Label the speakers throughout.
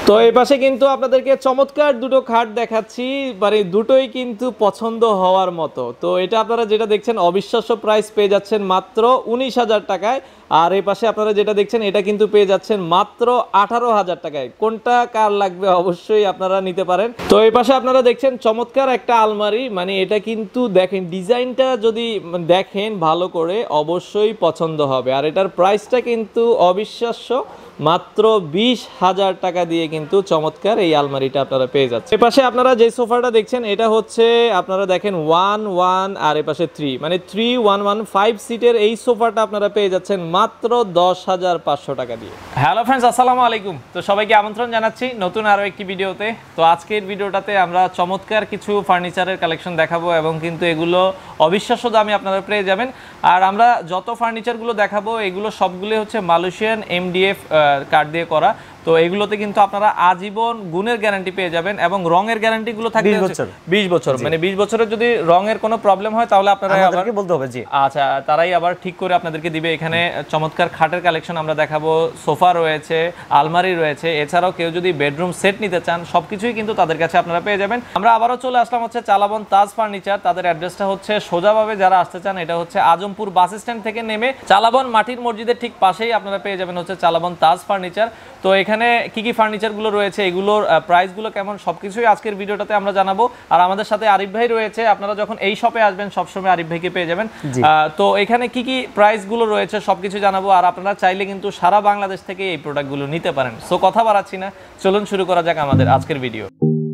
Speaker 1: তো এই পাশে কিন্তু আপনাদেরকে চমৎকার দুটো খাট দেখাচ্ছি, মানে দুটোই কিন্তু পছন্দ হওয়ার মতো। তো এটা আপনারা যেটা দেখছেন অবিশ্বাস্য প্রাইস পেয়ে যাচ্ছেন মাত্র 19,000 টাকায়। আর এই পাশে আপনারা যেটা দেখছেন এটা কিন্তু পেয়ে যাচ্ছেন মাত্র 18,000 টাকায়। কোনটা কার লাগবে অবশ্যই আপনারা নিতে পারেন। তো এই পাশে আপনারা দেখছেন চমৎকার একটা আলমারি, মানে এটা কিন্তু দেখেন ডিজাইনটা যদি দেখেন ভালো করে অবশ্যই পছন্দ হবে। আর এটার প্রাইসটা কিন্তু অবিশ্বাস্য, মাত্র 20,000 টাকা দিয়ে কিন্তু চমৎকার এই আলমারিটা আপনারা পেয়ে যাচ্ছেন। এপাশে আপনারা যে সোফাটা দেখছেন এটা হচ্ছে আপনারা দেখেন 1-1 আর এপাশে 3, মানে 3-1-1-5 সিটের এই সোফাটা আপনারা পেয়ে যাচ্ছেন মাত্র 10,500 টাকা দিয়ে। হ্যালো ফ্রেন্ডস, আসসালামু আলাইকুম। তো সবাইকে আমন্ত্রণ জানাচ্ছি নতুন আরও একটি ভিডিওতে। তো আজকের ভিডিওটাতে আমরা চমৎকার কিছু ফার্নিচারের কালেকশন দেখাবো এবং কিন্তু এগুলো অবিশ্বাস্য দামে আপনারা পেয়ে যাবেন। আর আমরা যত ফার্নিচারগুলো দেখাবো এগুলো সবগুলো হচ্ছে মালয়েশিয়ান MDF কার্ড দিয়ে করা। তো এগুলোতে কিন্তু আপনারা আজীবন গুণের গ্যারান্টি পেয়ে যাবেন এবং রঙের গ্যারান্টিগুলো থাকবে 20 বছর। মানে 20 বছরের যদি রঙের কোনো প্রবলেম হয় তাহলে আপনারা আমাদেরকে বলতে হবে। জি আচ্ছা, তারাই আবার ঠিক করে আপনাদেরকে দিবে। এখানে চমৎকার খাটের কালেকশন আমরা দেখাবো, সোফা রয়েছে, আলমারি রয়েছে, এছাড়াও কেউ যদি বেডরুম সেট নিতে চান সবকিছুই কিন্তু তাদের কাছে আপনারা পেয়ে যাবেন। আমরা আবারও চলে আসলাম হচ্ছে চালাবন তাজ ফার্নিচার। তাদের অ্যাড্রেসটা হচ্ছে সোজাভাবে যারা আসতে চান এটা হচ্ছে আজমপুর বাস স্ট্যান্ড থেকে নেমে চালাবন মাটির মসজিদের ঠিক পাশেই আপনারা পেয়ে যাবেন হচ্ছে চালাবন তাজ ফার্নিচার। তো এখানে কি কি ফার্নিচারগুলো রয়েছে, এগুলোর প্রাইসগুলো কেমন, সবকিছুই আজকের ভিডিওটাতে আমরা জানাবো। আর আমাদের সাথে আরিফ ভাই রয়েছে, আপনারা যখন এই শপে আসবেন সবসময় আরিফ ভাইকে পেয়ে যাবেন। তো এখানে কি কি প্রাইসগুলো রয়েছে সবকিছু জানাবো। আর আপনারা চাইলে কিন্তু সারা বাংলাদেশ থেকে এই প্রোডাক্টগুলো নিতে পারেন। সো কথা বাড়াচ্ছি না, চলুন শুরু করা যাক আমাদের আজকের ভিডিও।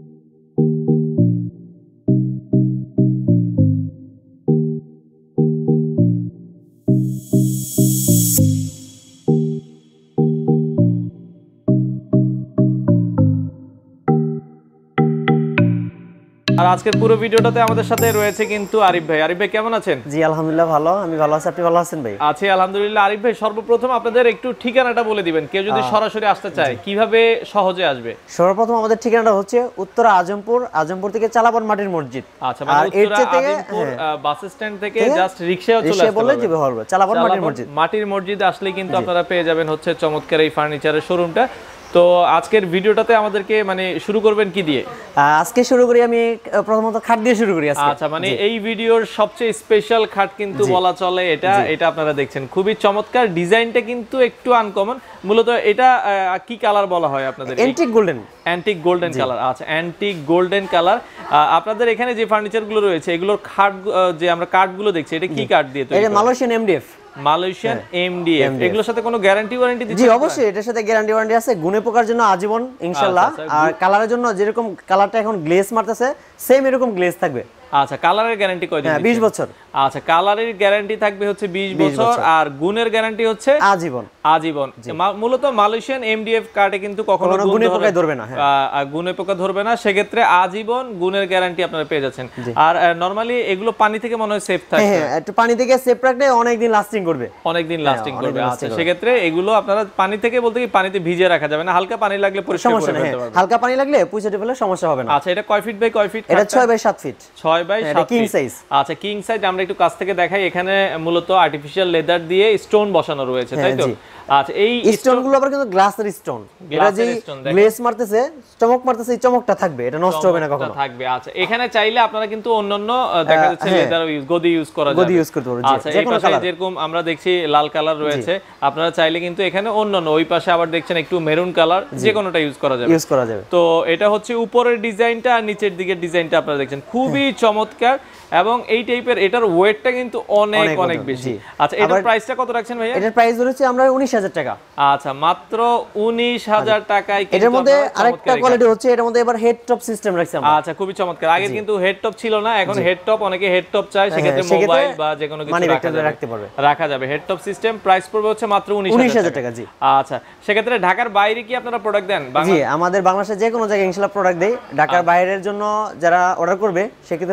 Speaker 1: আর আজকের পুরো ভিডিওটাতে আমাদের সাথে রয়েছে কিন্তু আরিফ ভাই। আরিফ ভাই কেমন আছেন?
Speaker 2: জি আলহামদুলিল্লাহ ভালো, আমি ভালো আছি। আপনি ভালো আছেন ভাই?
Speaker 1: আছি আলহামদুলিল্লাহ। আরিফ ভাই সর্বপ্রথম আপনাদের একটু ঠিকানাটা বলে দিবেন, কেউ যদি সরাসরি আসতে চায় কিভাবে সহজে আসবে?
Speaker 2: সর্বপ্রথম আমাদের ঠিকানাটা হচ্ছে উত্তরা আজমপুর থেকে চালাবন মাটির মসজিদ।
Speaker 1: আচ্ছা, মানে উত্তরা আজমপুর বাস স্ট্যান্ড থেকে জাস্ট রিকশায় চলে আসতে
Speaker 2: হবে। চালাবন
Speaker 1: মাটির মসজিদ আসলে কিন্তু আপনারা পেয়ে যাবেন হচ্ছে চমৎকার এই ফার্নিচারের শোরুমটা। তো আজকের ভিডিওটাতে আমাদেরকে মানে শুরু করবেন কি দিয়ে?
Speaker 2: আজকে শুরু করি আমি প্রথমত খাট দিয়ে শুরু করি আজকে।
Speaker 1: আচ্ছা, মানে এই ভিডিওর সবচেয়ে স্পেশাল খাট কিন্তু বলা চলে এটা আপনারা দেখছেন, খুবই চমৎকার। ডিজাইনটা কিন্তু একটু আনকমন। মূলত এটা কি কালার বলা হয় আপনাদের? Antique golden colour. আচ্ছা, অ্যান্টিক গোল্ডেন কালার। আপনাদের এখানে যে ফার্নিচারগুলো রয়েছে এগুলোর খাট যে আমরা কাঠগুলো দেখছি এটা কি কাঠ দিয়ে তৈরি?
Speaker 2: এটা মালয়েশিয়ান MDF।
Speaker 1: এগুলোর সাথে কোনো গ্যারান্টি ওয়ারেন্টি দিচ্ছেন?
Speaker 2: জি অবশ্যই, এটার সাথে গ্যারান্টি ওয়ারেন্টি আছে। গুণে পোকার জন্য আজীবন ইনশাআল্লাহ। আর কালারের জন্য যেরকম কালারটা এখন গ্লেজ মারতেছে সেম এরকম গ্লেজ থাকবে।
Speaker 1: আচ্ছা, কালারের গ্যারান্টি কয়দিন?
Speaker 2: 20 বছর।
Speaker 1: আচ্ছা, কালারের গ্যারান্টি থাকবে হচ্ছে 20 বছর আর গুণের গ্যারান্টি হচ্ছে আজীবন। মূলত মালয়েশিয়ান MDF কার্ডে কিন্তু কখনো
Speaker 2: গুণে পোকা ধরবে না।
Speaker 1: গুণে পোকা ধরবে না, সেক্ষেত্রে আজীবন গুণের গ্যারান্টি আপনারা পেয়ে যাচ্ছেন। আর নরমালি এগুলো পানি থেকে মনে হয় সেফ থাকে।
Speaker 2: হ্যাঁ, একটু পানি থেকে সেফ রাখলে অনেক দিন লাস্টিং করবে।
Speaker 1: আচ্ছা, সেক্ষেত্রে এগুলো আপনারা পানি থেকে বলতে কি পানিতে ভিজিয়ে রাখা যাবে না, হালকা পানি লাগলে পরিষ্কার করে ফেলতে পারবেন।
Speaker 2: হালকা পানি লাগলে পুঁছে ফেলে সমস্যা হবে না।
Speaker 1: আচ্ছা, এটা কয় ফিট বাই কয় ফিট?
Speaker 2: এটা 6 by 7 feet.
Speaker 1: 6 by 7
Speaker 2: king size.
Speaker 1: আচ্ছা, কিং সাইজ। আমরা একটু কাছ থেকে দেখাই। এখানে মূলত আর্টিফিশিয়াল লেদার দিয়ে স্টোন বসানো রয়েছে, তাই তো? আচ্ছা, এই
Speaker 2: স্টোনগুলো আবার কিন্তু গ্লাসের স্টোন। এটা যে গ্লেজ মারতেছে, চমক মারতেছে, এই চমকটা থাকবে, এটা নষ্ট হবে না কখনো।
Speaker 1: থাকবে। আচ্ছা, এখানে চাইলে আপনারা কিন্তু অন্যান্য দেখা যাচ্ছে লেদার গদি ইউজ করা যাবে।
Speaker 2: গদি ইউজ করতে পারবেন।
Speaker 1: আচ্ছা, এই পাশে যেরকম আমরা দেখছি লাল কালার রয়েছে, আপনারা চাইলে কিন্তু এখানে অন্যান্য ওই পাশে আবার দেখছেন একটু মেরুন কালার, যে কোনোটা ইউজ করা যাবে। তো এটা হচ্ছে উপরের ডিজাইনটা আর নিচের দিকের ডিজাইনটা আপনারা দেখছেন, খুবই চমৎকার। এবং এই টাইপের এটার ওয়েটটা কিন্তু অনেক বেশি। আচ্ছা, এটার প্রাইসটা কত রাখছেন ভাইয়া?
Speaker 2: এটার প্রাইস ধরেছি আমরা 19,000 টাকা।
Speaker 1: আচ্ছা, মাত্র 19,000 টাকায়।
Speaker 2: এটার মধ্যে আরেকটা কোয়ালিটি হচ্ছে, এটার মধ্যে এবার হেড টপ সিস্টেম রাখছি আমরা।
Speaker 1: আচ্ছা, খুবই চমৎকার। আগে কিন্তু হেড টপ ছিল না, এখন হেড টপ। অনেকে হেড টপ চায়, সেক্ষেত্রে মোবাইল বা যে কোনো কিছু রাখা যাবে। হেড টপ সিস্টেম প্রাইস পড়বে হচ্ছে মাত্র 19,000 টাকা। জি আচ্ছা, সেক্ষেত্রে ঢাকার বাইরে কি আপনারা প্রোডাক্ট দেন?
Speaker 2: জি, আমাদের বাংলাদেশে যে কোনো জায়গায় ইনশাআল্লাহ প্রোডাক্ট দেই। ঢাকার বাইরের জন্য যারা অর্ডার করবে সেক্ষেত্রে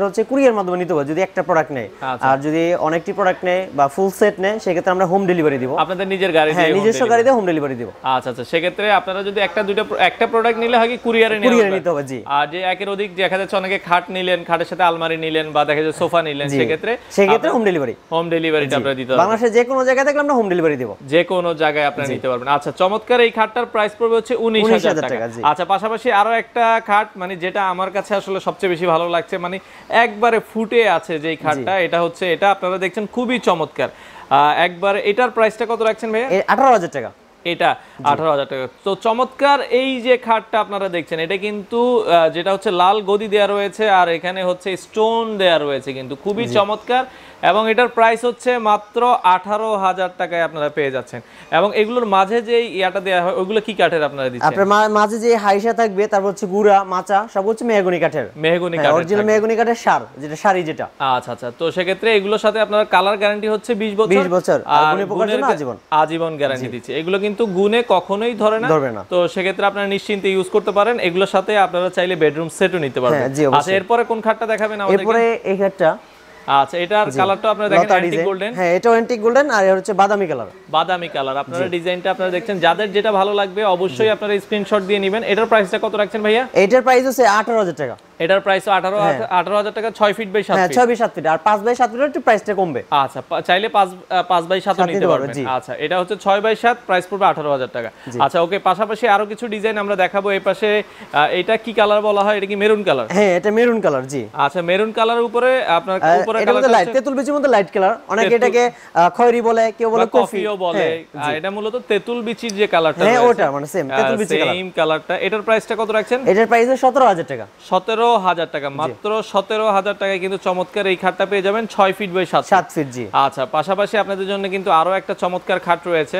Speaker 2: হচ্ছে কুরিয়ার মাধ্যমে নিতে হবে যদি একটা প্রোডাক্ট নেয়।
Speaker 1: আচ্ছা।
Speaker 2: আর যদি অনেকটি প্রোডাক্ট নেয় বা ফুল সেট নেয় সেক্ষেত্রে আমরা হোম ডেলিভারি দিব।
Speaker 1: আপনাদের নিজের গাড়ি
Speaker 2: হ্যাঁ,
Speaker 1: দিয়ে
Speaker 2: নিজস্ব গাড়ি দিয়ে হোম ডেলিভারি দিব।
Speaker 1: আচ্ছা আচ্ছা, সেক্ষেত্রে আপনারা যদি একটা প্রোডাক্ট নিলে হয় কি কুরিয়ারে
Speaker 2: নিতে হবে। জি।
Speaker 1: আর যে একের অধিক দেখা যাচ্ছে অনেকে খাট নিলেন, খাটের সাথে আলমারি নিলেন বা দেখা যাচ্ছে সোফা নিলেন, সেক্ষেত্রে
Speaker 2: হোম ডেলিভারি
Speaker 1: ডেলিভারিটা আপনারা দিতে হবে।
Speaker 2: বাংলাদেশে যে কোনো জায়গায় থাকলে আমরা হোম ডেলিভারি দেব,
Speaker 1: যে কোনো জায়গায় আপনারা নিতে পারবেন। আচ্ছা, চমৎকার এই খাটটার প্রাইস পড়বে হচ্ছে 19,000 টাকা। আচ্ছা, পাশাপাশি আরো একটা খাট মানে যেটা আমার কাছে আসলে সবচেয়ে বেশি ভালো লাগছে, মানে একবারে ফুটে আছে যে খাটটা, এটা হচ্ছে এটা আপনারা দেখছেন খুবই চমৎকার। একবারে এটার প্রাইসটা কত রাখছেন ভাইয়া?
Speaker 2: 18,000 টাকা।
Speaker 1: এটা 18,000 টাকা। তো চমৎকার এই যে খাটটা আপনারা দেখছেন, এটা কিন্তু যেটা হচ্ছে লাল গদি দেয়া রয়েছে আর এখানে হচ্ছে স্টোন দেয়া রয়েছে, কিন্তু খুবই চমৎকার। এবং এটার প্রাইস হচ্ছে মাত্র 18,000 টাকায় আপনারা পেয়ে যাচ্ছেন। এবং এগুলোর মাঝে যে ইয়াটা দেয়া হয় ওইগুলো কি কাঠের আপনারা দিচ্ছেন?
Speaker 2: আপনার মাঝে যে হাইসা থাকবে, তারপর হচ্ছে গুড়া মাচা সব হচ্ছে মেহগনি কাঠের।
Speaker 1: মেহগনি কাঠের,
Speaker 2: অরিজিনাল মেহগনি কাঠের শাড়ি যেটা।
Speaker 1: আচ্ছা আচ্ছা, তো সেক্ষেত্রে এগুলোর সাথে আপনারা কালার গ্যারান্টি হচ্ছে 20 বছর।
Speaker 2: 20 বছর আর গুণে পোকার জন্য
Speaker 1: আজীবন গ্যারান্টি দিচ্ছে। এগুলো কিন্তু গুণে কখনোই ধরে না। তো সেক্ষেত্রে আপনারা নিশ্চিন্তে ইউজ করতে পারেন। এগুলোর সাথে আপনারা চাইলে বেডরুম সেটও নিতে পারবেন। আচ্ছা, এরপরে কোন খাটটা দেখাবেন আমাদেরকে?
Speaker 2: এরপরে এই খাটটা।
Speaker 1: আচ্ছা, এটার কালারটা আপনারা দেখেন অ্যান্টিক গোল্ডেন।
Speaker 2: হ্যাঁ, এটাও অ্যান্টিক গোল্ডেন আর হচ্ছে বাদামি কালার।
Speaker 1: বাদামি কালার আপনারা ডিজাইনটা আপনারা দেখছেন, যাদের যেটা ভালো লাগবে অবশ্যই আপনারা স্ক্রিনশট দিয়ে নেবেন। এটার প্রাইসটা কত রাখছেন ভাইয়া?
Speaker 2: এটার প্রাইস হচ্ছে 18,000 টাকা।
Speaker 1: এটার প্রাইস 18,000 টাকা, 6 ফিট বাই 7 ফিট।
Speaker 2: হ্যাঁ, 6 বাই 7 ফিট আর 5 বাই 7 ফিট একটু প্রাইসটা কমবে।
Speaker 1: আচ্ছা, চাইলে 5 বাই 7 নিতে পারবেন। আচ্ছা, এটা হচ্ছে 6 বাই 7, প্রাইস পড়বে 18,000 টাকা। আচ্ছা, ওকে, পাশাপাশি আরো কিছু ডিজাইন আমরা দেখাবো। এই পাশে এটা কি কালার বলা হয়? এটা কি মেরুন কালার?
Speaker 2: হ্যাঁ, এটা মেরুন কালার। জি।
Speaker 1: আচ্ছা, মেরুন কালারের উপরে আপনার উপরে
Speaker 2: কালারটা লাইট তেতুল বিচির মধ্যে লাইট কালার। অনেকে এটাকে খয়েরি বলে, কেউ বলে
Speaker 1: কফিও বলে। এটা মূলত তেতুল বিচির যে কালারটা,
Speaker 2: হ্যাঁ ওটা মানে সেম তেতুল বিচি কালার।
Speaker 1: সেম কালারটা। এটার প্রাইসটা কত রাখছেন?
Speaker 2: এটার প্রাইস 17,000 টাকা।
Speaker 1: 17,000 টাকা, মাত্র 17,000 টাকায় কিন্তু চমৎকার এই খাটটা পেয়ে যাবেন 6 ফিট বাই 7
Speaker 2: ফিট। জি।
Speaker 1: আচ্ছা, পাশাপাশি আপনাদের জন্য কিন্তু আরো একটা চমৎকার খাট রয়েছে।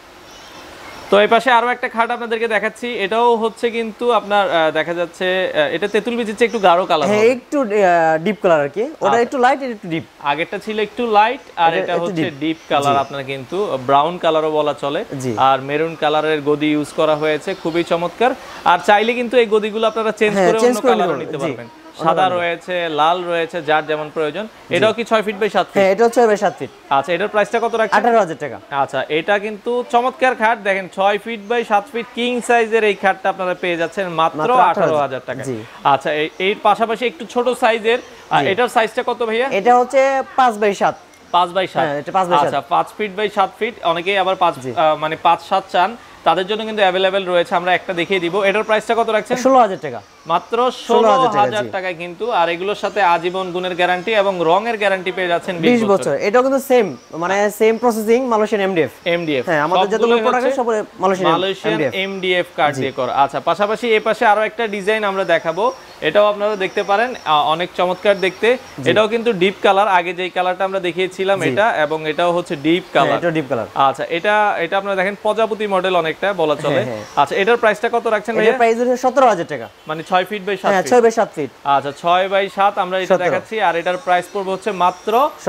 Speaker 1: তো এই পাশে আরো একটা খাট আপনাদেরকে দেখাচ্ছি। এটাও হচ্ছে কিন্তু আপনার দেখা যাচ্ছে এটা তেতুল বিচির চেয়ে একটু গাঢ় কালার,
Speaker 2: হ্যাঁ একটু ডিপ কালার আর কি। ওটা একটু লাইট, এটা একটু ডিপ।
Speaker 1: আগেরটা ছিল একটু লাইট আর এটা হচ্ছে ডিপ কালার, আপনার কিন্তু ব্রাউন কালারও বলা চলে। আর মেরুন কালারের গদি ইউজ করা হয়েছে, খুবই চমৎকার। আর চাইলে কিন্তু এই গদিগুলো আপনারা চেঞ্জ করে অন্য কালারও নিতে পারবেন। সাদা রয়েছে, লাল রয়েছে, যার যেমন প্রয়োজন। এটাও কি 6 ফিট বাই 7 ফিট?
Speaker 2: হ্যাঁ, এটাও 6 বাই 7 ফিট।
Speaker 1: আচ্ছা, এটার প্রাইসটা কত রাখছেন?
Speaker 2: 18,000 টাকা।
Speaker 1: আচ্ছা, এটা কিন্তু চমৎকার খাট দেখেন, 6 ফিট বাই 7 ফিট কিং সাইজের এই খাটটা আপনারা পেয়ে যাচ্ছেন মাত্র 18,000 টাকা। আচ্ছা, এর পাশাপাশি একটু ছোট সাইজের, এটার সাইজটা কত ভাইয়া?
Speaker 2: এটা হচ্ছে 5 বাই 7।
Speaker 1: 5 বাই 7।
Speaker 2: এটা 5 বাই 7।
Speaker 1: আচ্ছা, 5 ফিট বাই 7 ফিট। অনেকেই আবার 5 মানে 5-7 চান, তাদের জন্য কিন্তু অ্যাভেলেবেল রয়েছে। আমরা একটা দেখিয়ে দিব। এটার প্রাইসটা কত রাখছেন?
Speaker 2: 16,000 টাকা।
Speaker 1: মাত্র 16,000 টাকায় কিন্তু। আর এগুলোর সাথে আজীবন গুণের গ্যারান্টি এবং রঙের গ্যারান্টি পেয়ে যাচ্ছেন 20 বছর।
Speaker 2: এটাও কিন্তু সেম মানে সেম প্রসেসিং, মালয়েশিয়ান এমডিএফ। হ্যাঁ, আমাদের যতগুলো প্রোডাক্ট সব
Speaker 1: মালয়েশিয়ান এমডিএফ কার্ড দিয়ে করা। আচ্ছা, পাশাপাশি এই পাশে আরো একটা ডিজাইন আমরা দেখাবো। এটাও আপনারা দেখতে পারেন, অনেক চমৎকার দেখতে। এটাও কিন্তু ডিপ কালার, আগে যেই কালারটা আমরা দেখিয়েছিলাম এটা, এবং এটাও হচ্ছে ডিপ কালার।
Speaker 2: এটা ডিপ কালার।
Speaker 1: আচ্ছা, এটা আপনারা দেখেন প্রজাপতি মডেল অনেকটা বলা চলে। আচ্ছা, এটার প্রাইসটা কত রাখছেন ভাইয়া?
Speaker 2: এটার প্রাইস হচ্ছে 17,000 টাকা।
Speaker 1: মানে 6 feet by 7 feet.
Speaker 2: 6 by 7 feet.
Speaker 1: আচ্ছা, 6 বাই 7 আমরা এটা দেখাচ্ছি। আর এটার প্রাইস পড়বে হচ্ছে মাত্র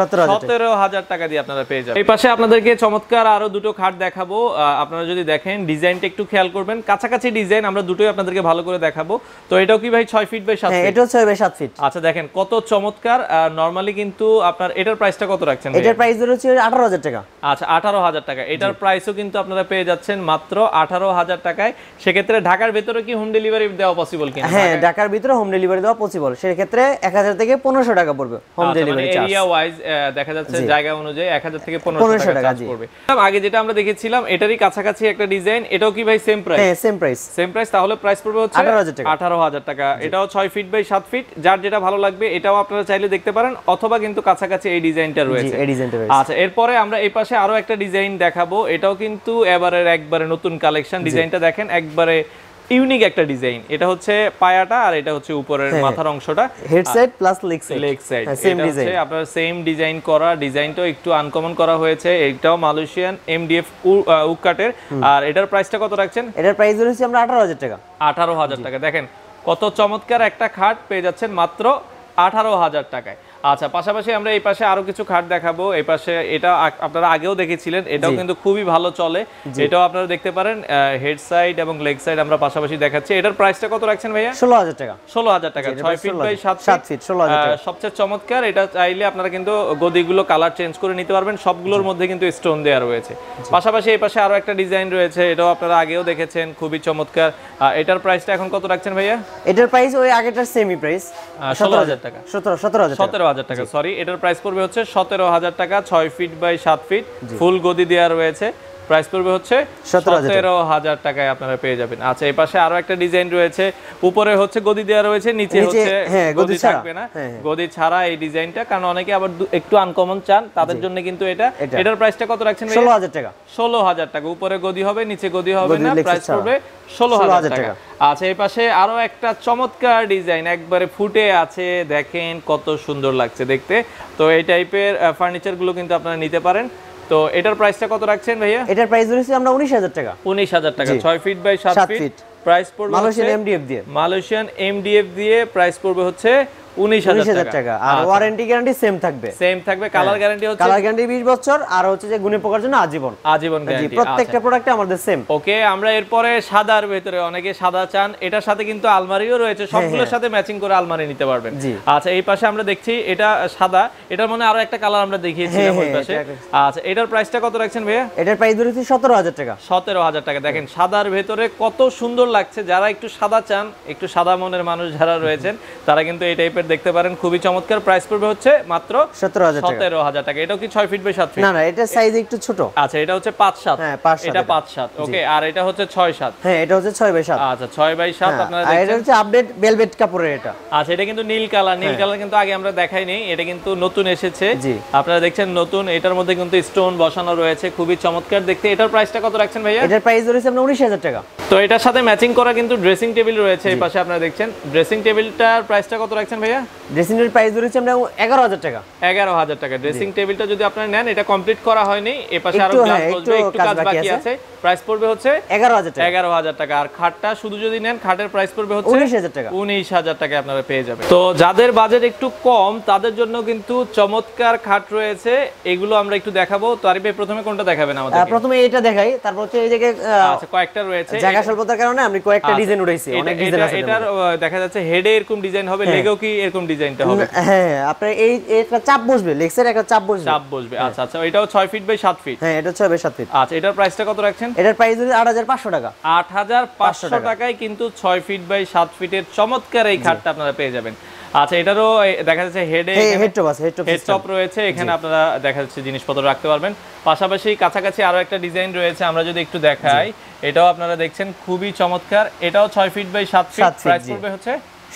Speaker 1: 17,000 টাকা দিয়ে আপনারা পেয়ে যাবেন। এই পাশে আপনাদেরকে চমৎকার আরো দুটো খাট দেখাবো। আপনারা যদি দেখেন ডিজাইনটা একটু খেয়াল করবেন, কাছাকাছি ডিজাইন, আমরা দুটোই আপনাদেরকে ভালো করে দেখাবো। তো এটাও কি ভাই 6 ফিট বাই 7 ফিট?
Speaker 2: এটাও 6 বাই 7 ফিট।
Speaker 1: আচ্ছা, দেখেন কত চমৎকার। নরমালি কিন্তু আপনার এটার প্রাইসটা কত রাখছেন?
Speaker 2: এটার প্রাইস হচ্ছে 18,000 টাকা।
Speaker 1: আচ্ছা, 18,000 টাকা। এটার প্রাইসও কিন্তু আপনারা পেয়ে যাচ্ছেন মাত্র 18,000 টাকায়। সেক্ষেত্রে ঢাকার ভেতরে কি হোম ডেলিভারি দেওয়া পসিবল কিনা?
Speaker 2: হ্যাঁ, ঢাকার ভিতরে হোম ডেলিভারি দেওয়া পসিবল। সেক্ষেত্রে 1000 থেকে 1500 টাকা পড়বে home delivery charge.
Speaker 1: Area wise দেখা যাচ্ছে জায়গা অনুযায়ী 1000 থেকে 1500 টাকা চার্জ পড়বে। আগে যেটা আমরা দেখেছিলাম এটারই কাছাকাছি একটা ডিজাইন, এটাও কি ভাই সেম প্রাইস?
Speaker 2: হ্যাঁ, সেম প্রাইস।
Speaker 1: তাহলে প্রাইস পড়বে হচ্ছে
Speaker 2: 18,000
Speaker 1: টাকা। এটাও 6 ফিট বাই 7 ফিট। যার যেটা ভালো লাগবে এটাও আপনারা চাইলে দেখতে পারেন, অথবা কিন্তু কাছাকাছি এই ডিজাইনটা রয়েছে। আচ্ছা, এরপরে আমরা এই পাশে আরো একটা ডিজাইন দেখাবো। এটাও কিন্তু একবারে নতুন কালেকশন। ডিজাইনটা দেখেন, একবারে ইউনিক একটা ডিজাইন। এটা হচ্ছে পায়াটা আর এটা হচ্ছে উপরের মাথার অংশটা,
Speaker 2: headset plus leg side.
Speaker 1: Same design, আপনারা সেম ডিজাইন করা। ডিজাইনটাও একটু আনকমন করা হয়েছে। এটাও মালয়েশিয়ান এমডিএফ উক কাটের। আর এটার প্রাইসটা কত রাখছেন?
Speaker 2: এটার প্রাইস হচ্ছে আমরা 18,000 টাকা।
Speaker 1: 18,000 টাকা। দেখেন কত চমৎকার একটা খাট পেয়ে যাচ্ছেন মাত্র 18,000 টাকায়। আচ্ছা, পাশাপাশি আমরা এই পাশে আরো কিছু খাট দেখাবো। এই পাশে এটা আপনারা আগেও দেখেছিলেন, এটাও কিন্তু খুবই ভালো চলে। এটাও আপনারা দেখতে পারেন, হেড সাইড এবং লেগ সাইড আমরা পাশাপাশি দেখাচ্ছি। এটার প্রাইসটা কত রাখছেন ভাইয়া?
Speaker 2: 16000 টাকা।
Speaker 1: 16000 টাকা, 6 ফিট বাই 7
Speaker 2: ফিট, 16000 টাকা।
Speaker 1: সবচেয়ে চমৎকার, এটা চাইলে আপনারা কিন্তু গদিগুলো কালার চেঞ্জ করে নিতে পারবেন। সবগুলোর মধ্যে কিন্তু স্টোন দেওয়া রয়েছে। পাশাপাশি এই পাশে আরো একটা ডিজাইন রয়েছে, এটাও আপনারা আগেও দেখেছেন, খুবই চমৎকার। এটার প্রাইসটা এখন কত রাখছেন ভাইয়া?
Speaker 2: এটার প্রাইস ওই আগেরটার সেমি প্রাইস,
Speaker 1: 16000 টাকা।
Speaker 2: 17000
Speaker 1: টাকা, সরি। এটার প্রাইস পড়বে হচ্ছে 17000 টাকা, 6 ফিট বাই 7 ফিট, ফুল গদি দেওয়া রয়েছে। প্রাইস পড়বে হচ্ছে 17000 টাকায় আপনারা পেয়ে যাবেন। আচ্ছা, এই পাশে আরো একটা ডিজাইন রয়েছে, উপরে হচ্ছে গদি দেওয়া রয়েছে, নিচে হচ্ছে গদি থাকবে না, গদি ছাড়া এই ডিজাইনটা। কারণ অনেকে আবার একটু আনকমন চান, তাদের জন্য কিন্তু এটার প্রাইসটা কত রাখছেন ভাই?
Speaker 2: 16000 টাকা।
Speaker 1: 16000 টাকা, উপরে গদি হবে, নিচে গদি হবে না, প্রাইস পড়বে 16000 টাকা। আচ্ছা, এই পাশে আরো একটা চমৎকার ডিজাইন, একবারে ফুটে আছে, দেখেন কত সুন্দর লাগছে দেখতে। তো এই টাইপের ফার্নিচার গুলো কিন্তু আপনারা নিতে পারেন। তো এটার প্রাইসটা কত রাখছেন ভাইয়া?
Speaker 2: এটার প্রাইস ধরেছি আমরা 19000 টাকা।
Speaker 1: 19000 টাকা, 6 ফিট বাই 7 ফিট, প্রাইস পড়বে
Speaker 2: মালয়েশিয়ান এমডিএফ দিয়ে।
Speaker 1: মালয়েশিয়ান এমডিএফ দিয়ে প্রাইস পড়বে হচ্ছে 19000 টাকা।
Speaker 2: আর ওয়ারেন্টি গ্যারান্টি সেম থাকবে।
Speaker 1: কালার গ্যারান্টি হচ্ছে,
Speaker 2: কালার গ্যারান্টি 20 বছর, আর হচ্ছে যে গুণে পোকার জন্য আজীবন গ্যারান্টি। প্রত্যেকটা প্রোডাক্টে আমাদের সেম।
Speaker 1: ওকে, আমরা এরপরে সাদার ভিতরে, অনেকে সাদা চান, এটার সাথে কিন্তু আলমারিও রয়েছে, সবগুলোর সাথে ম্যাচিং করে আলমারি নিতে পারবেন। আচ্ছা, এই পাশে আমরা দেখছি এটা সাদা, এটার মনে আরো একটা কালার আমরা দেখিয়েছিলাম ওই পাশে। আচ্ছা, এটার প্রাইসটা কত রাখছেন ভাইয়া?
Speaker 2: এটার প্রাইস ধরেছি 17000 টাকা।
Speaker 1: 17000 টাকা। দেখেন সাদার ভেতরে কত সুন্দর লাগছে। যারা একটু সাদা চান, একটু সাদা মনের মানুষ যারা রয়েছেন, তারা কিন্তু এই টাইপের দেখতে পারেন, খুবই চমৎকার। প্রাইস পড়বে হচ্ছে মাত্র
Speaker 2: 17000
Speaker 1: টাকা। এটাও কি 6 ফিট বাই 7 ফিট?
Speaker 2: না, এটা সাইজ একটু ছোট।
Speaker 1: আচ্ছা, এটা হচ্ছে 5-7।
Speaker 2: হ্যাঁ, 5-7।
Speaker 1: এটা 5-7। ওকে, আর এটা হচ্ছে 6-7।
Speaker 2: হ্যাঁ, এটা হচ্ছে 6 বাই 7।
Speaker 1: আচ্ছা, 6 বাই 7 আপনারা
Speaker 2: আর
Speaker 1: দেখছেন।
Speaker 2: এটা হচ্ছে আপডেট ভেলভেট কাপড়ের এটা।
Speaker 1: আচ্ছা, এটা কিন্তু নীল কালার। নীল কালার কিন্তু আগে আমরা দেখাইনি, এটা কিন্তু নতুন এসেছে। আপনারা দেখছেন নতুন, এটার মধ্যে কিন্তু স্টোন বসানো রয়েছে, খুবই চমৎকার দেখতে। এটার প্রাইসটা কত রাখছেন ভাইয়া?
Speaker 2: এটার প্রাইস ধরেছি আমরা 19000 টাকা।
Speaker 1: তো এটার সাথে ম্যাচিং করা কিন্তু ড্রেসিং টেবিল রয়েছে, এই পাশে আপনারা দেখছেন। ড্রেসিং টেবিলটার প্রাইসটা কত রাখছেন ভাইয়া?
Speaker 2: ড্রেসিং টেবিল প্রাইস ধরেছি আমরা 11000 টাকা।
Speaker 1: 11000 টাকা। ড্রেসিং টেবিলটা যদি আপনারা নেন, এটা কমপ্লিট করা হয়নি, এই পাশে আরো গ্লাস বসবে, একটু কাজ বাকি আছে। প্রাইস পড়বে হচ্ছে 11000 টাকা। আর খাটটা শুধু যদি নেন, খাটের প্রাইস পড়বে হচ্ছে
Speaker 2: 19000 টাকা।
Speaker 1: 19000 টাকা আপনারা পেয়ে যাবেন। তো যাদের বাজেট একটু কম, তাদের জন্য কিন্তু চমৎকার খাট রয়েছে, এগুলো আমরা একটু দেখাবো। তো আরিফ ভাই, প্রথমে কোনটা দেখাবেন আমাদের?
Speaker 2: প্রথমে এটা দেখাই, তারপর হচ্ছে এই জায়গায়
Speaker 1: আচ্ছা, কয়েকটা রয়েছে,
Speaker 2: জায়গা স্বল্পতার কারণে আমি কয়েকটা ডিজাইন উঠাইছি, অনেক ডিজাইন আছে।
Speaker 1: এটার দেখা যাচ্ছে হেডে এরকম ডিজাইন হবে, লেগেও কি এরকম ডিজাইনটা হবে?
Speaker 2: হ্যাঁ, আপনার এই একটা চাপ বসবে, লেক্সের একটা চাপ বসবে।
Speaker 1: আচ্ছা আচ্ছা, এটাও 6 ফিট বাই 7 ফিট।
Speaker 2: হ্যাঁ, এটা 6 বাই 7 ফিট।
Speaker 1: আচ্ছা, এটার প্রাইসটা কত রাখছেন?
Speaker 2: এটার প্রাইস হচ্ছে 8500 টাকা।
Speaker 1: 8500 টাকায় কিন্তু 6 ফিট বাই 7 ফিটের চমৎকার এই খাটটা আপনারা পেয়ে যাবেন। আচ্ছা, এটারও দেখা যাচ্ছে হেডটপ রয়েছে, এখানে আপনারা দেখা যাচ্ছে জিনিসপত্র রাখতে পারবেন। পাশাপাশি কাছাকাছি আরো একটা ডিজাইন রয়েছে, আমরা যদি একটু দেখাই, এটাও আপনারা দেখছেন খুবই চমৎকার। এটাও 6 ফিট বাই 7 ফিট। প্রাইস পড়বে হচ্ছে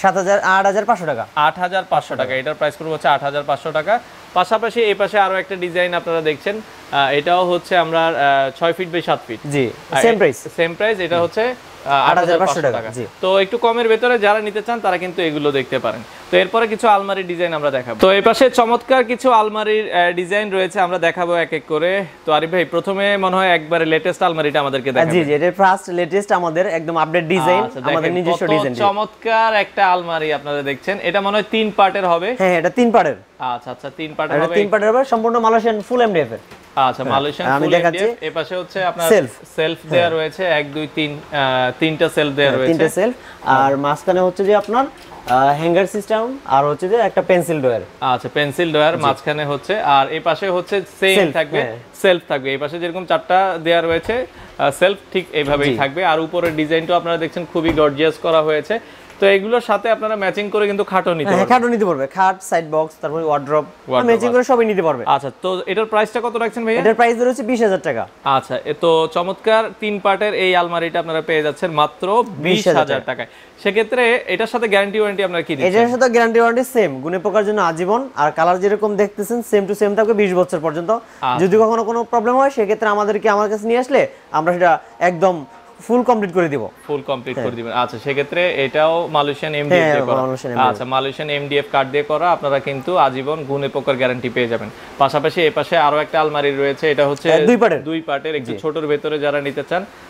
Speaker 2: 8500 টাকা।
Speaker 1: 8500 টাকা। এটার প্রাইস পড়বে হচ্ছে 8500 টাকা। পাশাপাশি এই পাশে আরো একটা ডিজাইন আপনারা দেখছেন, এটাও হচ্ছে আমরা 6 ফিট বাই 7 ফিট।
Speaker 2: জি, সেম প্রাইস।
Speaker 1: এটা হচ্ছে
Speaker 2: 8500 টাকা।
Speaker 1: তো একটু কমের ভেতরে যারা নিতে চান, তারা কিন্তু এগুলো দেখতে পারেন। তো এরপরে কিছু আলমারির ডিজাইন আমরা দেখাবো। তো এই পাশে চমৎকার কিছু আলমারির ডিজাইন রয়েছে, আমরা দেখাবো এক এক করে। তো আরিফ ভাই, প্রথমে মনে হয় একবারে লেটেস্ট আলমারিটা আমাদেরকে দেখাবেন।
Speaker 2: জি, এটা ফার্স্ট লেটেস্ট আমাদের একদম আপডেট ডিজাইন, আমাদের নিজস্ব ডিজাইন।
Speaker 1: চমৎকার একটা আলমারি আপনারা দেখছেন, এটা মনে হয় 3 পার্টের হবে।
Speaker 2: হ্যাঁ, এটা 3 পার্টের।
Speaker 1: আচ্ছা আচ্ছা, 3 পার্টের হবে।
Speaker 2: 3 পার্টের হবে, সম্পূর্ণ মালয়েশিয়ান ফুল এমডিএফ এর।
Speaker 1: আচ্ছা, মালয়েশিয়ান ফুল এমডিএফ। এই পাশে হচ্ছে আপনার সেলফ দেয়া রয়েছে, 1 2 3 তিনটা সেলফ দেয়া রয়েছে,
Speaker 2: 3টা সেলফ। আর মাঝখানে হচ্ছে যে আপনার হ্যাঙ্গার সিস্টেম, আর হচ্ছে যে একটা পেন্সিল ডয়ার।
Speaker 1: আচ্ছা, পেন্সিল ডয়ার মাঝখানে হচ্ছে, আর এই পাশে হচ্ছে সেম থাকবে, সেলফ থাকবে। এই পাশে যেরকম 4টা দেয়া রয়েছে সেলফ, ঠিক এইভাবেই থাকবে। আর উপরের ডিজাইনটাও আপনারা দেখছেন খুবই গর্জিয়াস করা হয়েছে। তো এগুলোর সাথে আপনারা ম্যাচিং করে কিন্তু খাটও নিতে পারবেন।
Speaker 2: খাটও নিতে পারবে, খাট, সাইড বক্স, তারপর ওয়ার্ড্রপ, ম্যাচিং করে সবই নিতে পারবে।
Speaker 1: আচ্ছা, তো এটার প্রাইসটা কত রাখছেন ভাইয়া?
Speaker 2: এটার প্রাইস হচ্ছে 20000 টাকা।
Speaker 1: আচ্ছা, তো চমৎকার 3 পার্টের এই আলমারিটা আপনারা পেয়ে যাচ্ছেন মাত্র 20000 টাকায়। সেক্ষেত্রে এটার সাথে গ্যারান্টি ওয়ারেন্টি আপনারা কি দিচ্ছেন?
Speaker 2: এটার সাথে গ্যারান্টি ওয়ারেন্টি সেম, গুণে পোকার জন্য আজীবন। আর কালার যেরকম দেখতেছেন সেম টু সেম থাকবে 20 বছর পর্যন্ত। যদি কখনো কোনো প্রবলেম হয়, সেক্ষেত্রে আমার কাছে নিয়ে আসলে আমরা সেটা একদম ফুল কমপ্লিট করে দিব।
Speaker 1: ফুল কমপ্লিট করে দিবেন। আচ্ছা, সেক্ষেত্রে এটাও মালয়েশিয়ান এমডিএফ দিয়ে করা। আচ্ছা, মালয়েশিয়ান এমডিএফ কার্ড দিয়ে করা, আপনারা কিন্তু আজীবন গুণে পোকার গ্যারান্টি পেয়ে যাবেন। পাশাপাশি এই পাশে আরো একটা আলমারি রয়েছে, এটা হচ্ছে
Speaker 2: 2 পার্টের
Speaker 1: একটু ছোটর ভেতরে যারা নিতে চান,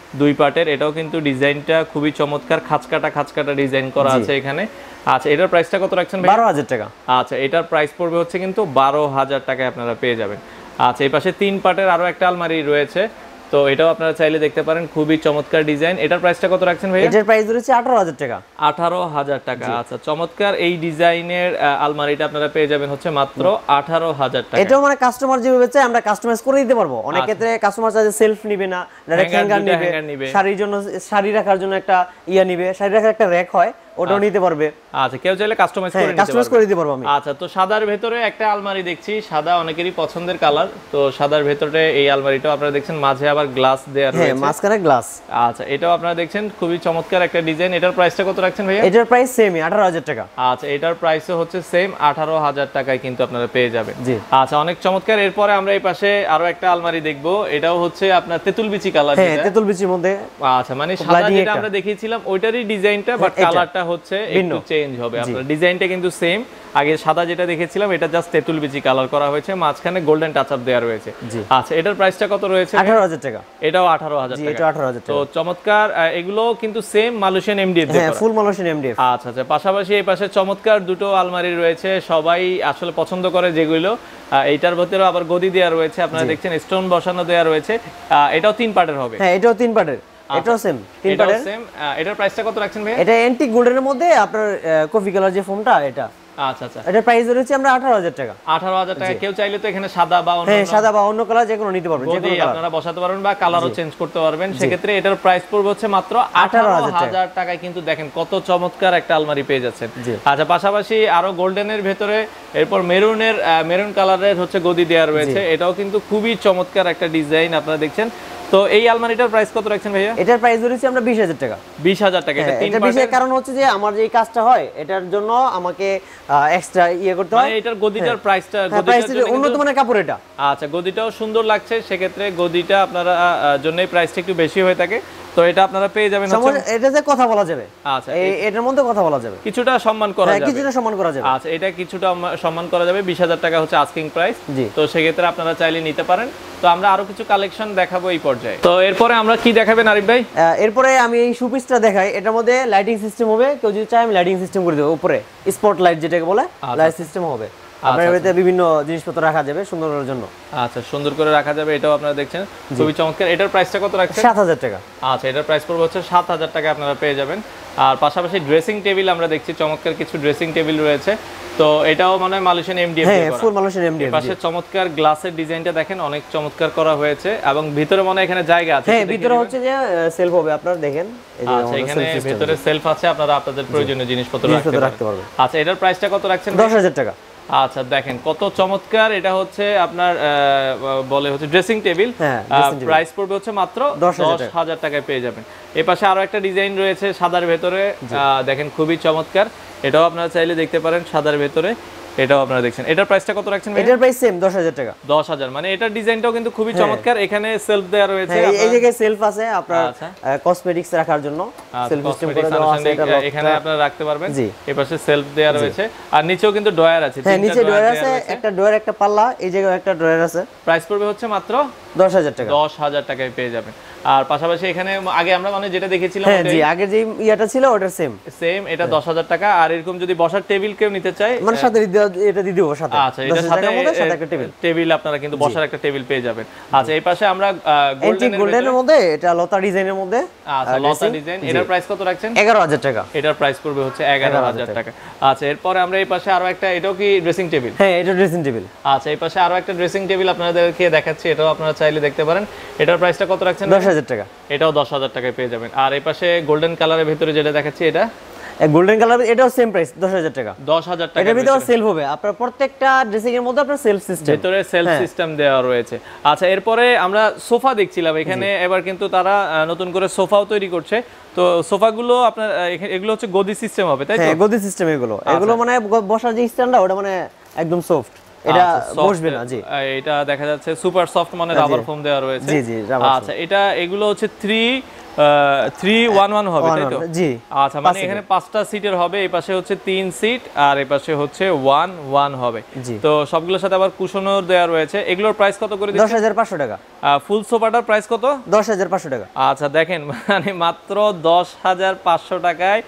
Speaker 1: দুই পার্টের, এটাও কিন্তু ডিজাইনটা খুবই চমৎকার, খাঁচকাটা ডিজাইন করা আছে এখানে। আচ্ছা, এটার প্রাইসটা কত রাখছেন ভাই?
Speaker 2: 12,000 টাকা।
Speaker 1: আচ্ছা, এটার প্রাইস পড়বে হচ্ছে কিন্তু 12,000 টাকায় আপনারা পেয়ে যাবেন। আচ্ছা, এই পাশে 3 পার্টের আরো একটা আলমারি রয়েছে, তো এটাও আপনারা চাইলে দেখতে পারেন, খুবই চমৎকার ডিজাইন। এটার প্রাইসটা কত রাখছেন ভাই?
Speaker 2: এটার প্রাইস রয়েছে 18,000 টাকা।
Speaker 1: 18,000 টাকা। আচ্ছা, চমৎকার এই ডিজাইনের আলমারিটা আপনারা পেয়ে যাবেন হচ্ছে মাত্র 18,000 টাকা।
Speaker 2: এটাও মানে কাস্টমার যেভাবে চায় আমরা কাস্টমাইজ করে দিতে পারবো। অনেক ক্ষেত্রে কাস্টমার চায় যে সেলফ নিবে না, ডাইরেক্ট হ্যাঙ্গার নিবে, শাড়ির জন্য শাড়ি রাখার জন্য একটা নিবে, শাড়ি রাখার একটা র‍্যাক হয়, ওটাও নিতে পারবে।
Speaker 1: আচ্ছা, কেউ চাইলে কাস্টমাইজ
Speaker 2: করে দিতে পারবো আমি।
Speaker 1: আচ্ছা, তো সাদার ভেতরে একটা আলমারি দেখছি, সাদা অনেকেরই পছন্দের কালার, তো সাদার ভেতরে এই আলমারিটাও আপনারা দেখছেন, মাঝে আবার গ্লাস দেয়া রয়েছে।
Speaker 2: হ্যাঁ, মাঝখানে গ্লাস।
Speaker 1: আচ্ছা, এটাও আপনারা দেখছেন, খুবই চমৎকার একটা ডিজাইন। এটার প্রাইসটা কত রাখছেন ভাইয়া?
Speaker 2: এটার প্রাইস সেমই 18,000 টাকা।
Speaker 1: আচ্ছা, এটার প্রাইসও হচ্ছে সেম 18,000 টাকায় কিন্তু আপনারা পেয়ে যাবেন।
Speaker 2: জি।
Speaker 1: আচ্ছা, অনেক চমৎকার। এরপরে আমরা এই পাশে আরো একটা আলমারি দেখবো, এটাও হচ্ছে আপনার তেঁতুল বিচি কালার।
Speaker 2: হ্যাঁ, তেঁতুল বিচির মধ্যে।
Speaker 1: আচ্ছা, মানে সাদা যেটা আমরা দেখিয়েছিলাম ওইটারই ডিজাইনটা, বাট কালারটা হচ্ছে একটু চেঞ্জ হবে। আপনার ডিজাইনটা কিন্তু সেম, আগে সাদা যেটা দেখেছিলাম এটা জাস্ট তেঁতুল বিচি কালার করা হয়েছে, মাঝখানে গোল্ডেন টাচ আপ দেয়া রয়েছে। আচ্ছা, এটার প্রাইসটা কত রয়েছে?
Speaker 2: 18,000 টাকা।
Speaker 1: এটাও 18,000 টাকা।
Speaker 2: এটা 18,000 টাকা।
Speaker 1: তো চমৎকার, এগুলো কিন্তু সেম মালয়েশিয়ান এমডিএফ দিয়ে করা।
Speaker 2: হ্যাঁ, ফুল মালয়েশিয়ান এমডিএফ।
Speaker 1: আচ্ছা, পাশাপাশি এই পাশে চমৎকার দুটো আলমারি রয়েছে, সবাই আসলে পছন্দ করে যেগুলো। এইটার ভিতরে আবার গদি দেয়া রয়েছে, আপনারা দেখছেন স্টোন বসানো দেয়া রয়েছে। এটাও 3 পার্টের হবে।
Speaker 2: হ্যাঁ, এটাও 3 পার্টের। এটাও সেম 3 পার্টের।
Speaker 1: এটার প্রাইসটা কত রাখছেন ভাই?
Speaker 2: এটা অ্যান্টিক গোল্ডের মধ্যে আপনার কফি কালার যে ফোমটা এটা।
Speaker 1: আচ্ছা,
Speaker 2: এটার প্রাইস রয়েছে আমরা 18,000 টাকা।
Speaker 1: 18,000 টাকা। কেউ চাইলে তো এখানে সাদা বা অন্য,
Speaker 2: হ্যাঁ, সাদা বা অন্য কালার যে কোনো নিতে পারবেন, যে কোনো কালার
Speaker 1: আপনারা বসাতে পারবেন বা কালারও চেঞ্জ করতে পারবেন। সেক্ষেত্রে এটার প্রাইস পড়বে হচ্ছে মাত্র 18,000 টাকায়। কিন্তু দেখেন কত চমৎকার একটা আলমারি পেয়ে যাচ্ছেন। আচ্ছা, পাশাপাশি আরো গোল্ডেনের ভেতরে এরপর মেরুন কালারের হচ্ছে গদি দেওয়া রয়েছে, এটাও কিন্তু খুবই চমৎকার একটা ডিজাইন আপনারা দেখছেন। তো এই আলমারিটার প্রাইস কত রাখছেন ভাইয়া?
Speaker 2: এটার প্রাইস ধরেছি আমরা 20,000 টাকা।
Speaker 1: 20,000 টাকা। এটা 3
Speaker 2: পার্টের। কারণ হচ্ছে যে আমার যে কাজটা হয় এটার জন্য আমাকে এক্সট্রা করতে হয়।
Speaker 1: মানে এটার গদিটার প্রাইসটা,
Speaker 2: উন্নত মানের কাপড় এটা।
Speaker 1: আচ্ছা, গদিটাও সুন্দর লাগছে, সেক্ষেত্রে গদিটা আপনারা জন্যই প্রাইসটা একটু বেশি হয়ে থাকে। তো এটা আপনারা পেয়ে যাবেন হচ্ছে,
Speaker 2: এটা যে কথা বলা যাবে।
Speaker 1: আচ্ছা,
Speaker 2: এটার মধ্যে কথা বলা যাবে,
Speaker 1: কিছুটা সম্মান করা যাবে।
Speaker 2: কিছুটা সম্মান করা যাবে।
Speaker 1: আচ্ছা, এটা কিছুটা সম্মান করা যাবে। 20,000 টাকা হচ্ছে আস্কিং প্রাইস। তো সেক্ষেত্রে আপনারা চাইলে নিতে পারেন। তো আমরা আরো কিছু কালেকশন দেখাবো এই পর্যায়ে। তো এরপরে আমরা কি দেখাবেন আরিফ ভাই?
Speaker 2: এরপরে আমি এই শোপিসটা দেখাই। এটার মধ্যে লাইটিং সিস্টেম হবে, কেউ যদি চায় আমি লাইটিং সিস্টেম করে দেব। উপরে স্পট লাইট যেটাকে বলে, লাইট সিস্টেম হবে। আপনার ভিতরে বিভিন্ন জিনিসপত্র রাখা যাবে সুন্দরের জন্য।
Speaker 1: আচ্ছা, সুন্দর করে রাখা যাবে, এটাও আপনারা দেখছেন, খুবই চমৎকার। এটার প্রাইসটা কত রাখছেন?
Speaker 2: 7,000 টাকা।
Speaker 1: আচ্ছা, এটার প্রাইস পড়বে হচ্ছে 7,000 টাকা আপনারা পেয়ে যাবেন। আর পাশাপাশি ড্রেসিং টেবিল আমরা দেখছি, চমৎকার কিছু ড্রেসিং টেবিল রয়েছে। তো এটাও মানে মালয়েশিয়ান এমডিএফ দিয়ে করা।
Speaker 2: হ্যাঁ, ফুল মালয়েশিয়ান এমডিএফ।
Speaker 1: পাশে চমৎকার গ্লাসের ডিজাইনটা দেখেন, অনেক চমৎকার করা হয়েছে, এবং ভিতরে মনে এখানে জায়গা আছে।
Speaker 2: হ্যাঁ, ভিতরে হচ্ছে যে সেলফ হবে, আপনারা দেখেন।
Speaker 1: আচ্ছা, এখানে ভিতরে সেলফ আছে, আপনারা আপনাদের প্রয়োজনীয় জিনিসপত্র রাখতে পারবেন। আচ্ছা, এটার প্রাইসটা কত রাখছেন?
Speaker 2: 10,000 টাকা।
Speaker 1: আচ্ছা, দেখেন কত চমৎকার। এটা হচ্ছে আপনার বলে হচ্ছে ড্রেসিং টেবিল। প্রাইস পড়বে হচ্ছে মাত্র 10,000 টাকায় পেয়ে যাবেন। এই পাশে আরো একটা ডিজাইন রয়েছে সাদার ভেতরে, দেখেন খুবই চমৎকার। এটাও আপনারা চাইলে দেখতে পারেন, সাদার ভেতরে। এটাও আপনারা দেখছেন। এটার প্রাইসটা কত রাখছেন ভাই?
Speaker 2: এটার প্রাইস সেম 10,000 টাকা।
Speaker 1: 10,000, মানে এটার ডিজাইনটাও কিন্তু খুবই চমৎকার। এখানে সেলফ দেয়া রয়েছে,
Speaker 2: এই জায়গায় সেলফ আছে আপনার কসমেটিক্স রাখার জন্য। সেলফ সিস্টেম করে দেওয়া আছে, এটা
Speaker 1: এখানে আপনারা রাখতে পারবেন। এই পাশে সেলফ দেয়া রয়েছে, আর নিচেও কিন্তু ড্রয়ার আছে।
Speaker 2: হ্যাঁ, নিচে ড্রয়ার আছে, একটা ড্রয়ার, একটা পাল্লা, এই জায়গায় একটা ড্রয়ার আছে।
Speaker 1: প্রাইস পড়বে হচ্ছে মাত্র
Speaker 2: 10,000 টাকা।
Speaker 1: 10,000 টাকায় পেয়ে যাবেন। আর পাশাপাশি এখানে আগে আমরা মানে যেটা দেখেছিলাম,
Speaker 2: জি, আগে যে ইয়াটা ছিল ওটা সেম,
Speaker 1: এটা 10,000 টাকা। আর এরকম যদি বসার টেবিল কেউ নিতে চায়,
Speaker 2: মানে সাথে এটা দিয়ে দেব সাথে।
Speaker 1: আচ্ছা, এটা সাথে একটা টেবিল আপনারা কিন্তু বসার একটা টেবিল পেয়ে যাবেন। আচ্ছা, এই পাশে আমরা
Speaker 2: গোল্ডেনের মধ্যে, এটা লতা ডিজাইনের মধ্যে।
Speaker 1: আচ্ছা, লতা ডিজাইন। এটার প্রাইস কত রাখছেন?
Speaker 2: 11,000 টাকা।
Speaker 1: এটার প্রাইস পড়বে হচ্ছে 11,000 টাকা। আচ্ছা, এরপরে আমরা এই পাশে আরো একটা, এটাও কি ড্রেসিং টেবিল?
Speaker 2: হ্যাঁ, এটা ড্রেসিং টেবিল।
Speaker 1: আচ্ছা, এই পাশে আরো একটা ড্রেসিং টেবিল আপনাদেরকে দেখাচ্ছি, এটাও আপনারা চাইলে দেখতে পারেন। এটার প্রাইসটা কত রাখছেন?
Speaker 2: 10,000 টাকা।
Speaker 1: এটাও 10,000 টাকায় পেয়ে যাবেন। আর এই পাশে গোল্ডেন কালারের ভিতরে যেটা দেখাচ্ছি, এটা
Speaker 2: গোল্ডেন কালার, এটাও সেম প্রাইস 10,000 টাকা।
Speaker 1: 10,000 টাকা।
Speaker 2: এটার ভিতরে সেলফ হবে, আপনার প্রত্যেকটা ড্রেসিং এর মধ্যে আপনার সেলফ সিস্টেম,
Speaker 1: ভিতরে সেলফ সিস্টেম দেওয়া রয়েছে। আচ্ছা, এরপরে আমরা সোফা দেখছিলাম এখানে, এবার কিন্তু তারা নতুন করে সোফাও তৈরি করছে। তো সোফাগুলো আপনার এগুলো হচ্ছে গদি সিস্টেম হবে, তাই তো?
Speaker 2: হ্যাঁ, গদি সিস্টেম। এগুলো মানে বসার যে স্ট্যান্ডটা ওটা মানে একদম সফট, এটা বসবে না। জি,
Speaker 1: এটা দেখা যাচ্ছে সুপার সফট, মানে রাবার ফোম দেওয়া রয়েছে।
Speaker 2: জি,
Speaker 1: আচ্ছা, এগুলো হচ্ছে 3 311 হবে তাই তো?
Speaker 2: জি
Speaker 1: আচ্ছা, মানে এখানে 5টা সিটের হবে, এই পাশে হচ্ছে 3 সিট আর এই পাশে হচ্ছে 1 হবে। তো সবগুলোর সাথে আবার কুশনও দেওয়া রয়েছে। এগুলোর প্রাইস কত করে দিচ্ছেন?
Speaker 2: 10,500 টাকা।
Speaker 1: ফুল সোফাটার প্রাইস কত?
Speaker 2: 10,500 টাকা।
Speaker 1: আচ্ছা দেখেন, মানে মাত্র 10,500 টাকায়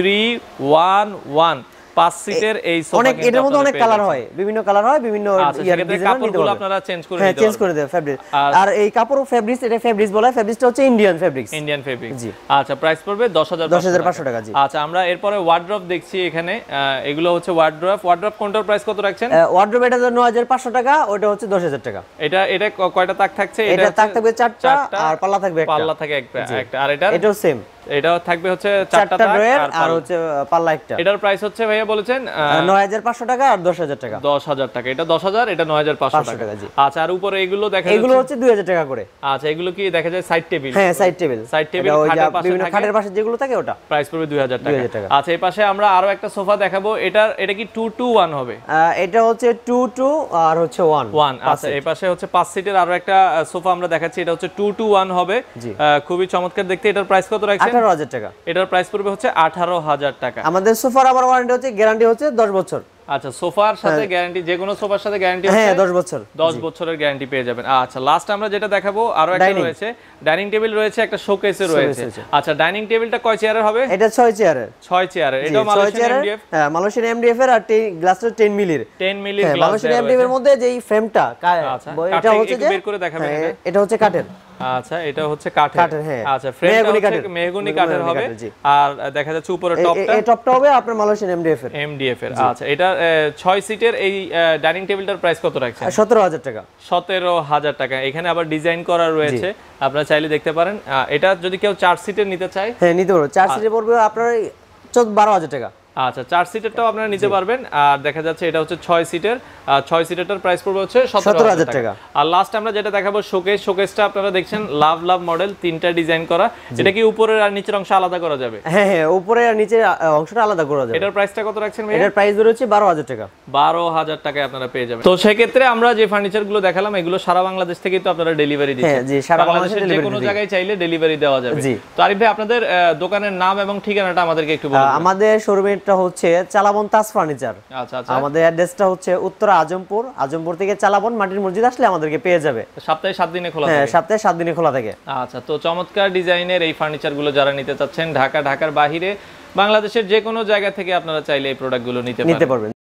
Speaker 1: 311 5 সিটের এই সোফা।
Speaker 2: অনেক এটার মধ্যে অনেক কালার হয়, বিভিন্ন কালার হয়, বিভিন্ন
Speaker 1: ইয়ার ডিজাইন কাপড়গুলো আপনারা চেঞ্জ করে দিতে পারবেন।
Speaker 2: চেঞ্জ করে দেয় ফেব্রিক। আর এই কাপড় ফেব্রিক্স, এটা ফেব্রিক্স বলা হয়, ফেব্রিক্সটা হচ্ছে ইন্ডিয়ান ফেব্রিক্স।
Speaker 1: Indian fabric.
Speaker 2: জি।
Speaker 1: আচ্ছা, প্রাইস পড়বে
Speaker 2: 10,500 টাকা। জি।
Speaker 1: আচ্ছা, আমরা এরপরে ওয়ার্ড্রপ দেখছি এখানে। এগুলো হচ্ছে ওয়ার্ড্রপ কোনটার প্রাইস কত রাখছেন?
Speaker 2: ওয়ার্ড্রপ এটা 9,500 টাকা, ওটা হচ্ছে 10,000 টাকা।
Speaker 1: এটা কয়টা তাক থাকছে?
Speaker 2: এটা তাক থাকবে 4টা আর পাল্লা থাকবে একটা।
Speaker 1: পাল্লা থাকে একটা। আর এটাও
Speaker 2: সেম,
Speaker 1: এটাও থাকবে হচ্ছে 4টা তাক
Speaker 2: আর হচ্ছে পাল্লা একটা।
Speaker 1: এটার প্রাইস হচ্ছে ভাইয়া বলেছেন
Speaker 2: 9,500 টাকা আর 10,000 টাকা।
Speaker 1: 10,000 টাকা। এটা 10,000, এটা 9,500 টাকা। আচ্ছা, আর উপরে এগুলো দেখা যাচ্ছে,
Speaker 2: এগুলো হচ্ছে 2,000 টাকা করে।
Speaker 1: আচ্ছা, এগুলো কি দেখা যায় সাইড টেবিল?
Speaker 2: হ্যাঁ, সাইড টেবিল।
Speaker 1: খাটের পাশে
Speaker 2: বিভিন্ন
Speaker 1: থাকে,
Speaker 2: খাটের পাশে যেগুলো থাকে ওটা
Speaker 1: প্রাইস পড়বে 2,000
Speaker 2: টাকা।
Speaker 1: আচ্ছা, এই পাশে আমরা আরো একটা সোফা দেখাবো। এটা কি 2-2-1 হবে?
Speaker 2: এটা হচ্ছে 2-2 আর হচ্ছে 1।
Speaker 1: আচ্ছা, এই পাশে হচ্ছে 5 সিটের আরো একটা সোফা আমরা দেখাচ্ছি। এটা হচ্ছে 2-2-1 হবে। খুবই চমৎকার দেখতে। এটার প্রাইস কত রাখছেন?
Speaker 2: 18,000 টাকা।
Speaker 1: এটার প্রাইস পড়বে হচ্ছে 18,000 টাকা।
Speaker 2: আমাদের সোফার আবার ওয়ারেন্টি হচ্ছে, গ্যারান্টি হচ্ছে 10 বছর।
Speaker 1: আচ্ছা, সোফার সাথে গ্যারান্টি, যে কোনো সোফার সাথে গ্যারান্টি হচ্ছে
Speaker 2: 10 বছর।
Speaker 1: 10 বছরের গ্যারান্টি পেয়ে যাবেন। আচ্ছা, লাস্ট আমরা যেটা দেখাবো আরো একটা রয়েছে, ডাইনিং টেবিল রয়েছে, একটা শোকেসে রয়েছে। আচ্ছা, ডাইনিং টেবিলটা কয় চেয়ারের হবে?
Speaker 2: এটা 6 চেয়ারের।
Speaker 1: 6 চেয়ারের। এটাও মালয়েশিয়ান এমডিএফ?
Speaker 2: হ্যাঁ, মালয়েশিয়ান এমডিএফ এর। আর গ্লাসটা 10 মিলির।
Speaker 1: 10 মিলির গ্লাস।
Speaker 2: মালয়েশিয়ান এমডিএফ এর মধ্যে যেই ফ্রেমটা, এটা হচ্ছে যে
Speaker 1: বের করে দেখাবেন।
Speaker 2: এটা হচ্ছে কাঠের।
Speaker 1: আচ্ছা, এটা হচ্ছে কাঠের। আচ্ছা, ফ্রেমটা হচ্ছে মেহগনি কাঠের হবে। আর দেখা যাচ্ছে উপরে টপটা,
Speaker 2: এই টপটা হবে আপনার মালয়েশিয়ান এমডিএফ এর।
Speaker 1: আচ্ছা, এটা 6 সিটের এই ডাইনিং টেবিলটার প্রাইস কত রাখছেন?
Speaker 2: 17,000 টাকা।
Speaker 1: 17,000 টাকা। এখানে আবার ডিজাইন করা রয়েছে, আপনারা চাইলে দেখতে পারেন। এটা যদি কেউ 4 সিটের নিতে চায়,
Speaker 2: হ্যাঁ নিতে পারবে। 4 সিটের পড়বে আপনার 12,000 টাকা।
Speaker 1: আচ্ছা, 4 সিটেরটাও আপনারা নিতে পারবেন। আর দেখা যাচ্ছে এটা হচ্ছে 6 সিটের। 6 সিটেরটার প্রাইস পড়বে হচ্ছে 17,000 টাকা। আর লাস্ট আমরা যেটা দেখাবো শোকেসটা আপনারা দেখছেন লাভ মডেল, 3টা ডিজাইন করা। এটা কি উপরের আর নিচের অংশ আলাদা করা যাবে?
Speaker 2: হ্যাঁ, উপরে আর নিচের অংশটা আলাদা করা যাবে।
Speaker 1: এটার প্রাইসটা কত রাখছেন ভাই?
Speaker 2: এটার প্রাইস হচ্ছে 12,000 টাকা।
Speaker 1: 12,000 টাকায় আপনারা পেয়ে যাবেন। তো সেই ক্ষেত্রে আমরা যে ফার্নিচারগুলো দেখালাম, এগুলো সারা বাংলাদেশ থেকেই তো আপনারা ডেলিভারি দিচ্ছেন?
Speaker 2: হ্যাঁ, জি, সারা বাংলাদেশে
Speaker 1: যে কোনো জায়গায় চাইলে ডেলিভারি দেওয়া যাবে। তো আরিফ ভাই, আপনাদের দোকানের নাম এবং ঠিকানাটা আমাদেরকে একটু বলুন।
Speaker 2: আমাদের শোরুমটা হচ্ছে চালাবন তাজ ফার্নিচার।
Speaker 1: আচ্ছা,
Speaker 2: আমাদের অ্যাড্রেসটা হচ্ছে উত্তরা আজমপুর থেকে চালাবন মাটির মসজিদ আসলে আমাদেরকে পেয়ে যাবে।
Speaker 1: সপ্তাহে 7 দিনে খোলা থাকে?
Speaker 2: হ্যাঁ, সপ্তাহে 7 দিনে খোলা থাকে।
Speaker 1: আচ্ছা, তো চমৎকার ডিজাইনের এই ফার্নিচারগুলো যারা নিতে চাচ্ছেন, ঢাকার বাহিরে বাংলাদেশের যে কোনো জায়গা থেকে আপনারা চাইলে এই প্রোডাক্টগুলো নিতে পারবেন।